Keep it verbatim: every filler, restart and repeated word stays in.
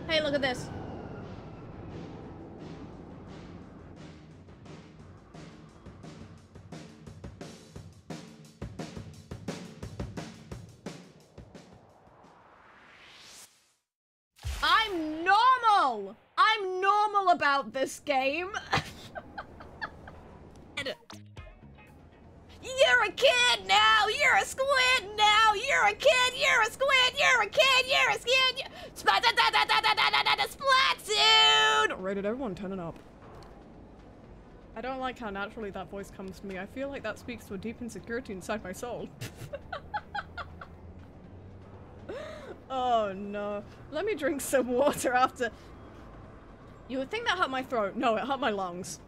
Hey, look at this. I'm normal! I'm normal about this game. You're a kid now! You're a squid now! You're a kid! You're a squid! You're a kid! You're a squid! Splatoon! Rated everyone, turn it up. I don't like how naturally that voice comes to me. I feel like that speaks to a deep insecurity inside my soul. Oh no. Let me drink some water after. You would think that hurt my throat. No, it hurt my lungs.